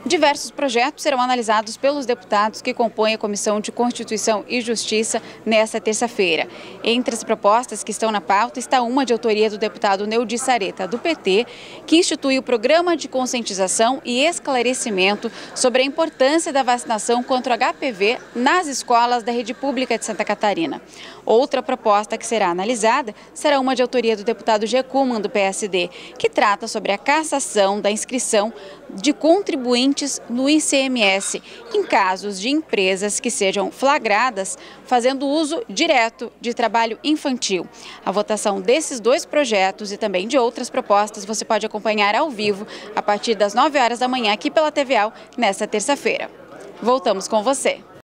Diversos projetos serão analisados pelos deputados que compõem a Comissão de Constituição e Justiça nesta terça-feira. Entre as propostas que estão na pauta está uma de autoria do deputado Neudi Sareta, do PT, que institui o Programa de Conscientização e Esclarecimento sobre a importância da vacinação contra o HPV nas escolas da rede pública de Santa Catarina. Outra proposta que será analisada será uma de autoria do deputado Gecuman, do PSD, que trata sobre a cassação da inscrição de contribuintes no ICMS, em casos de empresas que sejam flagradas fazendo uso direto de trabalho infantil. A votação desses dois projetos e também de outras propostas você pode acompanhar ao vivo a partir das 9 horas da manhã aqui pela TVAL nesta terça-feira. Voltamos com você.